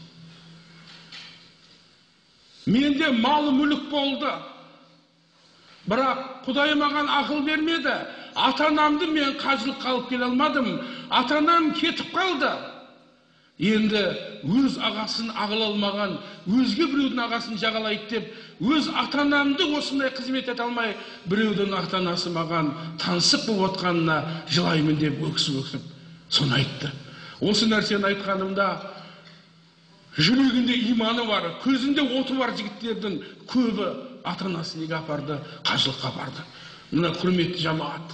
Speaker 7: Менде малы мүлік болды. Бірақ Құдай маған ақыл бермеді. Ата-анамды мен қажылыққа алып келе алмадым. Ата-анам кетіп қалды. Енді өз ағасын ағыла алмаған, өзге біреудің ағасын жағалайды деп, өз ата-анамды осындай қызмет ете алмай, біреудің ата-анасы маған таңсық болып отқанына жылаймын деп өксіп-өксіп соны айтты. Осы нәрсені айтқанымда жүрегінде иманы бар, көзінде оты бар жігіттердің көбі ата-анасы неге апарды, қажылыққа барды. Мына құрметті жамаат,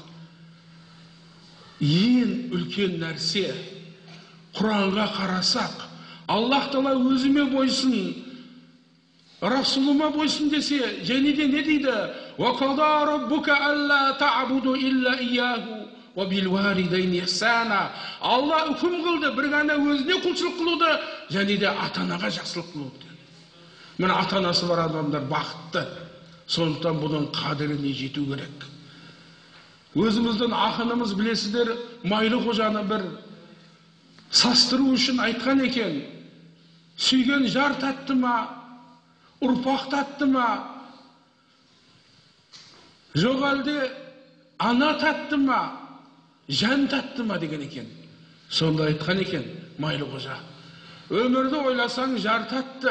Speaker 7: ең үлкен нәрсе, Құранға қарасақ, Аллах Тағала өзіме бойсын, Расулыма бойсын десе, және де не дейді? وَقَضَى رَبُّكَ أَلَّا تَعْبُدُوا إِلَّا إِيَّاهُ وَبِالْوَالِدَيْنِ إِحْسَانًا. Алла үкім қылды, бір ғана өзіне құлшылық қылуды, және де ата-анаға жақсылық қылуды. Міне ата-анасы бар адамдар бақытты. Сондықтан бұның қадіріне жету керек. Өзіміздің ақынымыз білесіздер, Майлы Қожаны бір састыру үшін айтқан екен: сүйген жар татты ма, ұрпақ татты ма, жоқ әлде ана татты ма, жан татты ма деген екен. Сонда айтқан екен Майлы қожа. Өмірді ойласаң жар татты.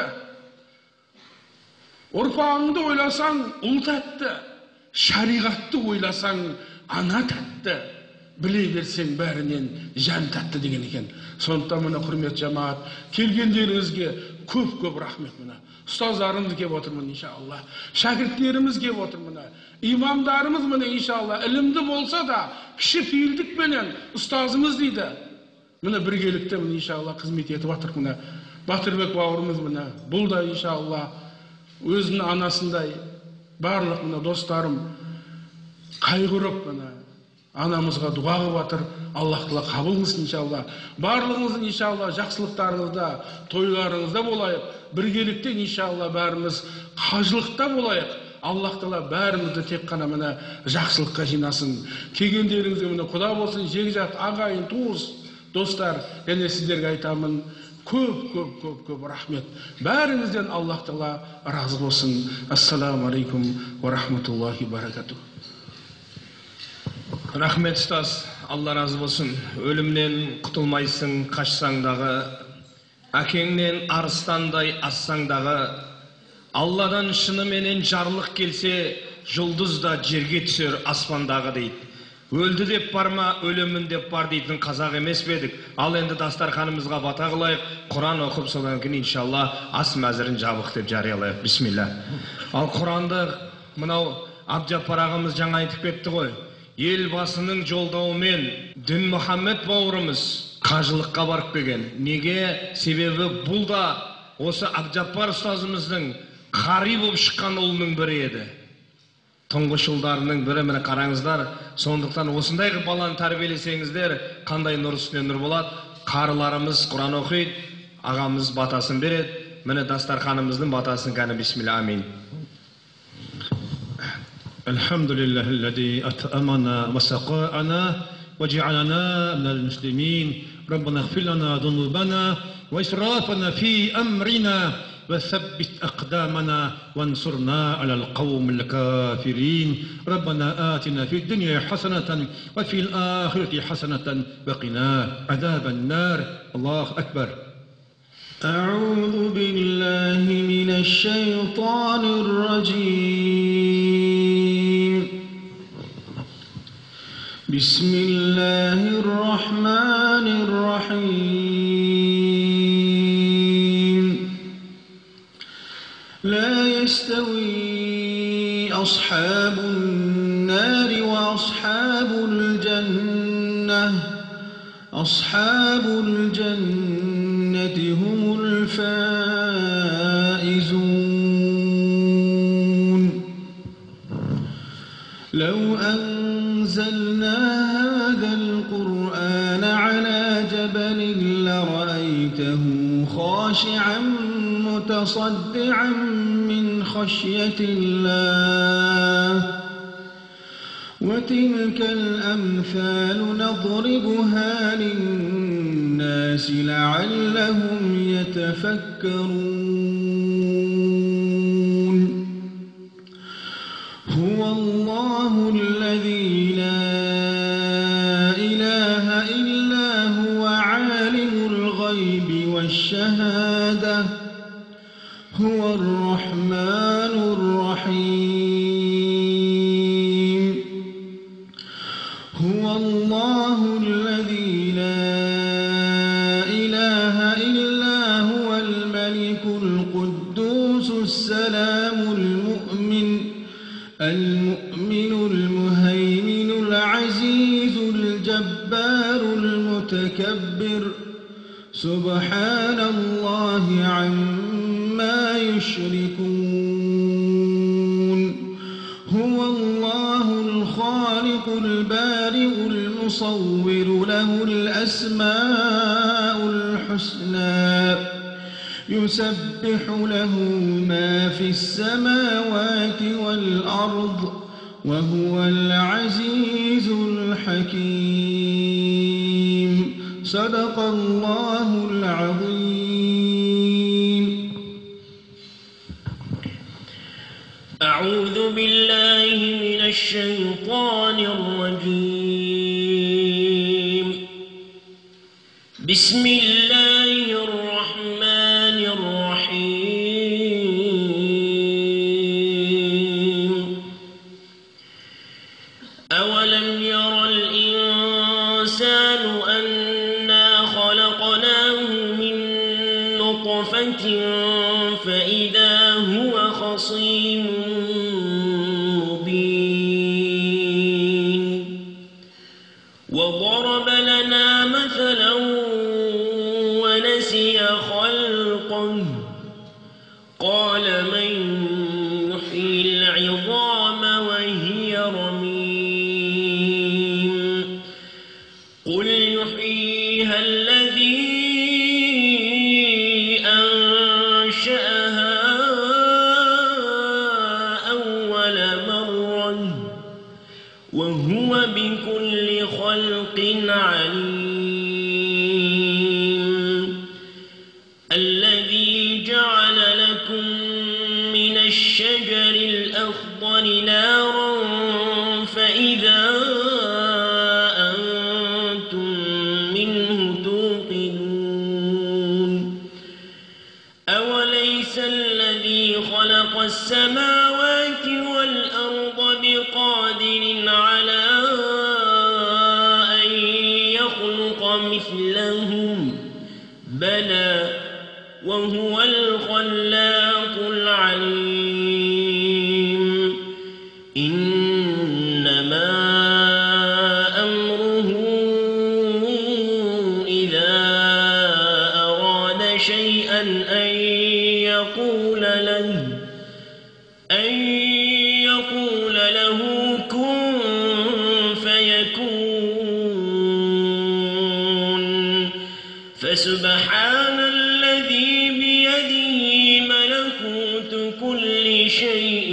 Speaker 7: Ұрпағыңды ойласаң ұл татты. Шариғатты ойласаң ана татты. Біле берсең бәрінен жан татты деген екен. Сондықтан мына құрмет жамаат, келгендеріңізге көп-көп рахмет мына. Ұстаздарымыз кеп отырмын иншалла. Шәкірттеріміз кеп отырмын. Имамдарымыз мына иншалла ілімді болса да кіші пейілдікпенен ұстазымыз дейді. Мына біргелікте мына иншалла қызмет етіп жатыр мына. Батырбек бауырымыз мына. Бұл да иншалла өзінің анасындай барлық мына достарым қайғырып мына анамызға дуа қылып жатыр. Аллах тағала қабыл қылсын иншалла. Барлығыңыздың иншалла жақсылықтарыңызда, тойларыңызда болайық. Біргелікте иншалла бәріміз қажылықта болайық. Аллах тағала бәрімізді тек қана мына жақсылыққа жинасын. Келгендеріңізге мына құда болсын, жекжат, ағайын, туыс, достар, және сіздерге айтамын, көп көп көп көп рахмет. Бәріңізден Аллах тағала разы болсын. Ассаламу алейкум ва рахматуллахи баракатух.
Speaker 2: Рахмет ұстаз, Алла разы болсын. Өлімнен құтылмайсың, қашсаң дағы, әкеңнен арыстандай ассаң дағы, Алладан шыныменен жарлық келсе, жұлдыз да жерге түсер аспандағы дейді. Өлді деп барма, өлімін деп бар дейтін қазақ емес бедік. Ал енді дастарханымызға бата қылайық, Құран оқып содан кейін иншалла ас мәзірін жабық деп жариялайық. Бисмилля. Ал Құранды мынау Абджаппар ағамыз жаңа айтып кетті ғой. Елбасының жолдауымен Дін Мұхаммед бауырымыз қажылыққа барып келген. Неге? Себебі бұл да осы Абджаппар ұстазымыздың қари болып шыққан ұлының бірі еді. Тұңғыш ұлдарының бірі, міне қараңыздар. Сондықтан осындай баланы тәрбиелесеңіздер, қандай нұр үстіне нұр болады. Қарыларымыз Құран оқиды, ағамыз батасын береді. Міне дастарханымыздың батасын кәні бисмилля, амин.
Speaker 4: الحمد لله الذي أطعمنا وسقانا وجعلنا من المسلمين. ربنا اغفر لنا ذنوبنا وإسرافنا في أمرنا وثبت أقدامنا وانصرنا على القوم الكافرين. ربنا آتنا في الدنيا حسنة وفي الآخرة حسنة وقنا عذاب النار. الله أكبر.
Speaker 8: أعوذ بالله من الشيطان الرجيم. بسم الله الرحمن الرحيم. لا يستوي أصحاب النار وأصحاب الجنة. أصحاب الجنة هم الفائزون. لو أنزلنا هذا القرآن على جبل لرأيته خاشعا متصدعا من خشية الله. وتلك الأمثال نضربها للناس لعلهم يتفكرون. هو الله الذي لا إله إلا هو عالم الغيب والشهادة. هو الرحمن الرحيم. هو الله الذي لا إله إلا هو الملك القدوس السلام المؤمن المؤمن المهيمن العزيز الجبار المتكبر. سبحان الله عما يشركون. هو الله الخالق البارئ المصور له الأسماء الحسنى. يسبح له ما في السماوات والأرض وهو العزيز الحكيم. صدق الله العظيم.
Speaker 9: أعوذ بالله من الشيطان الرجيم. بسم الله الرحمن الرحيم أولم ير الإنسان أنا خلقناه من نطفة فإذا هو خصيم مبين وضرب لنا مثلا ونسي خلقه قال من يحيي العظام وهي رميم قل يحييها الذي أنشأها أول مرة وهو بكل خلق عليم الذي جعل لكم من الشجر الأخضر نارا فإذا أنتم منه توقدون أوليس الذي خلق السماوات والأرض بقادر على أن يخلق مثلهم بلى وهو الخلاق العليم إنما أمره إذا أراد شيئا أن يقول له أن يقول له كن فيكون فسبحان الذي بيده ملكوت كل شيء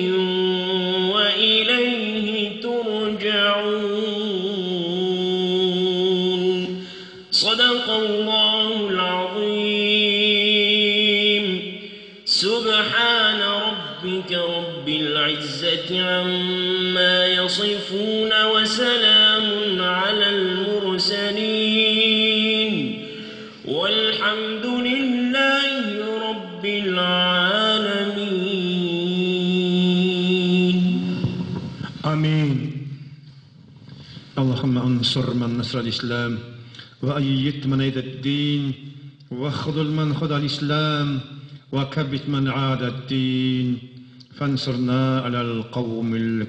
Speaker 9: وإليه ترجعون صدق الله العظيم سبحان ربك رب العزة عما يصفون وسلام على المرسلين والحمد لله رب العالمين
Speaker 4: آمين. اللهم انصر من نصر الإسلام وأيد من أيد الدين واخذل من خذل الإسلام وكبت من عاد الدين فانصرنا على القوم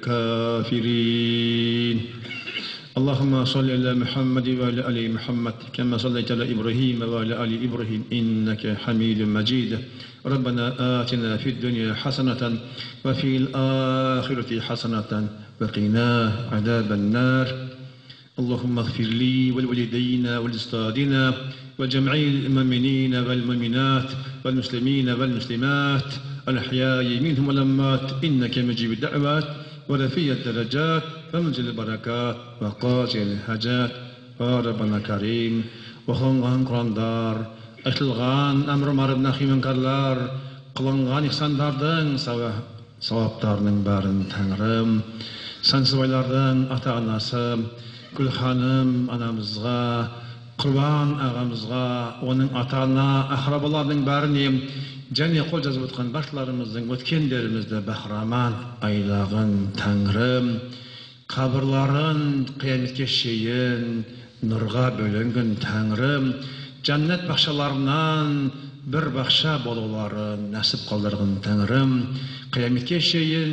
Speaker 4: الكافرين. اللهم صل على محمد وعلى آل محمد كما صليت على إبراهيم وعلى آل إبراهيم إنك حميد مجيد. ربنا آتنا في الدنيا حسنة وفي الآخرة حسنة وقنا عذاب النار. اللهم اغفر لي ولوالدينا ولأستاذنا وجميع المؤمنين والمؤمنات والمسلمين والمسلمات الأحياء منهم والأموات إنك مجيب الدعوات ورفيع الدرجات ومنزل البركات وقاضي الحاجات وربنا كريم وخلقان قراندار açılgan əmr ma'ruf nahi münkarlar qılıngan ihsanlardan savaplarının barin Tanrım sansıbaylardan ata-anası Gülhanım anamızga Qurban ağamızga onun ata-ana ahrabalarının barini және қол жазып отқан башыларымыздың өткендерімізді бахраман айлағын Тәңірім қабырларын қияметке шейін нұрға бөленген Тәңірім жәннат бақшаларынан бір бақша болуларын нәсіп қалдырған Тәңірім қияметке шейін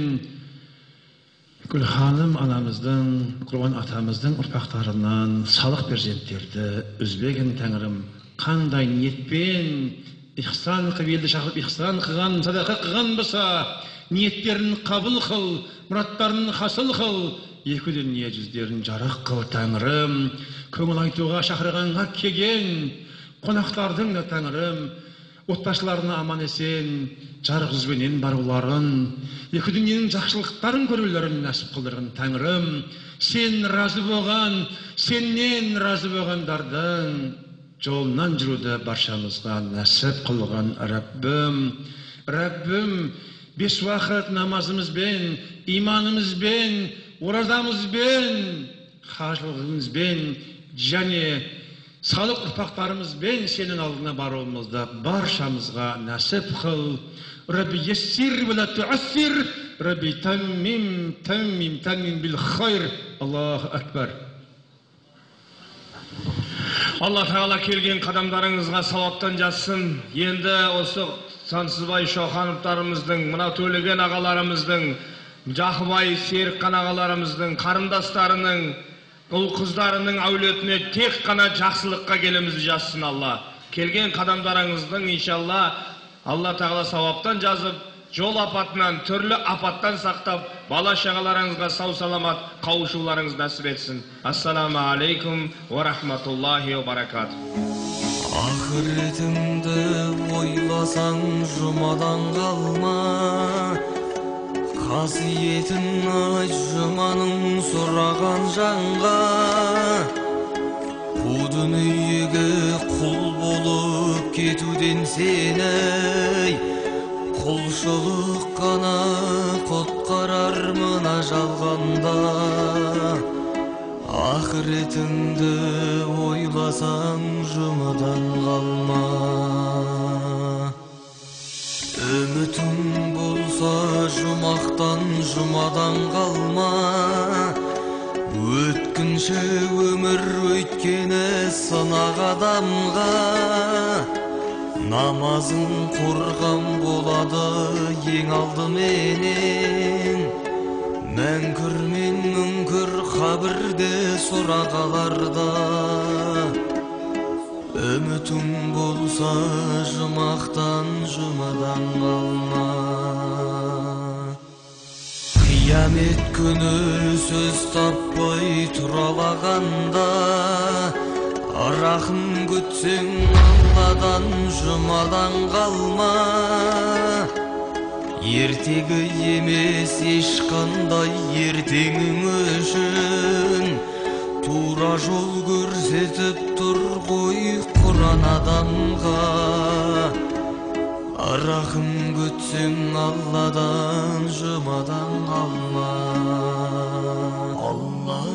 Speaker 4: Gülhanım anamızdan, Qurban atamızdan ұрпақтарынан салық перзенттерді үзбеген Тәңірім қандай ниетпен İhsan kıbildi şahıp ihsan kıgan, sadaqa kıgan basa, niyetlerini kabul kıl, muratlarını hasıl kıl, екі дүние жүздерін жарық қыл Тәңірім, көңіл айтуға шақырғанға келген қонақтардың да Тәңірім, отбасыларына аман есен, жарық жүзбенен баруларын, екі дүниенің жақсылықтарын көрулерін нәсіп қылдырған Тәңірім, сен разы болған, сеннен разы болғандардың жолынан жүруді баршамызға нәсіп қылған Раббым, Раббым, бес уақыт намазымызбен, иманымызбен, оразамызбен, қажылығымызбен және Sağlık ırpaqlarımız ben senin aldına baruğumuzda barşamızga nasip kıl. Rabbi yessir ve la tuassir. Rabbi temmim, temmim, temmim bil hayr. Allahu Ekber.
Speaker 2: Allah Teala kelgen kadamlarыңызға сауаптан жазсын. Енді осы Сансызбай Шохановтарымыздың, мына төлеген ағаларымыздың, Жақыбай Серікқан ағаларымыздың, қарындастарының, ұл қыздарының әулетіне тек қана жақсылыққа келемізді жазсын Алла. Келген қадамдарыңыздың иншалла Алла Тағала сауаптан жазып, жол апатынан, түрлі апаттан сақтап, бала шағаларыңызға сау саламат қауышуларыңыз нәсіп етсін. Ассаламу алейкум ва рахматуллахи ва баракату.
Speaker 10: Ақыретіңді ойласаң жұмадан қалма, қасиетін айт жұманың сұраған жанға. Бұ дүниеге құл болып кетуден сені құлшылық қана құтқарар мына жалғанда. Ақыретіңді ойласаң жұмадан қалма. Үмітің болса жұмақтан жұмадан қалма. Өткінші өмір өйткені сынақ адамға. Намазың қорған болады ең алдыменен. Мәңкүр мен мүңкүр қабірде сұрағаларда. Үмітің болса жұмақтан жұмадан қалма. Қиямет күні сөз таппай тұралағанда, рахым күтсең Алладан жұмадан қалма. Ертегі емес ешқандай ертеңің үшін, тура жол көрсетіп тұр ғой Құран адамға. Рахым күтсең Алладан жұмадан қалма. Аллаху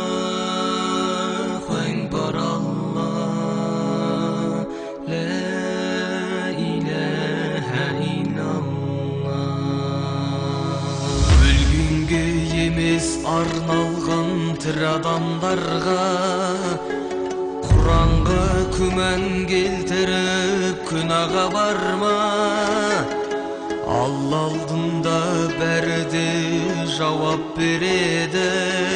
Speaker 10: Акбар, Аллах, ла илаха илlallah. Өлгенге емес арналған тірі адамдарға, Құранға күмән келтіріп күнәға барма. Алла алдында бәрі де жауап береді.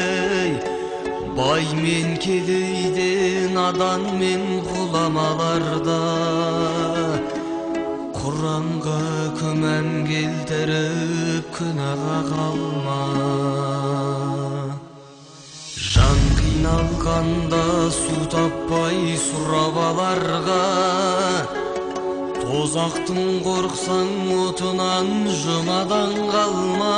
Speaker 10: Бай мен кедейде, надан мен ғұламаларда. Құранға күмән келтіріп күнәға қалма. Жан қиналғанда су таппай сұрабаларға, тозақтың қорқсаң отынан жұмадан қалма.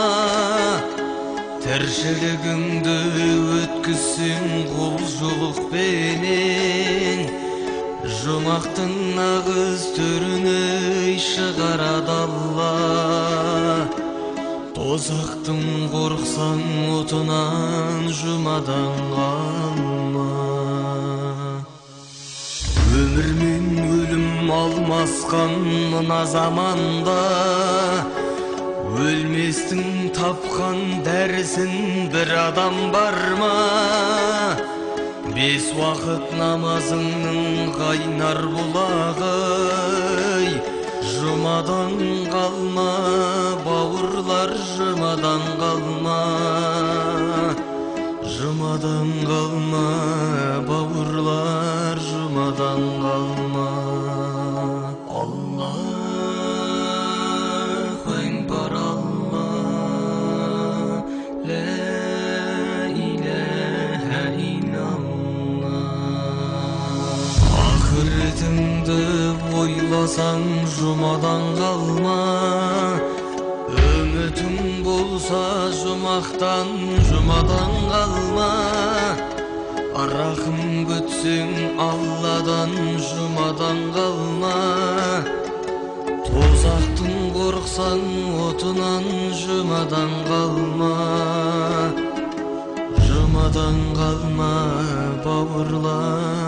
Speaker 10: Тіршілігіңді өткізсең құлшылықпенен, жұмақтың нағыз түріне шығарады Алла. Тозақтың қорқсаң отынан жұмадан қалма. Өмір мен өлім алмасқан мына заманда, өлместің тапқан дәрісін бір адам бар ма? Бес уақыт намазыңның қайнар бұлағы, жұмадан қалма, бауырлар жұмадан қалма. Жұмадан қалма, бауырлар жұмадан қалма. Аллаху Акбар, Аллах, ла илаха илlallah. Ақыретіңді ойласаң жұмадан қалма. Үмітің болса жұмақтан жұмадан қалма. Рахым күтсең Алладан жұмадан қалма. Тозақтың қорқсаң отынан жұмадан қалма. Жұмадан қалма, бауырлар